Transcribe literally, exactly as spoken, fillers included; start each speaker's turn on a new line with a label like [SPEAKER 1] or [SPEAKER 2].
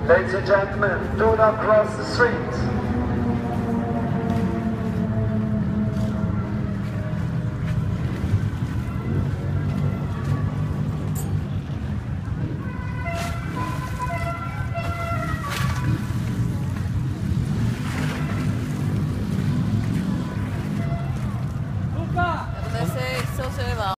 [SPEAKER 1] Ladies and gentlemen, do not cross the street.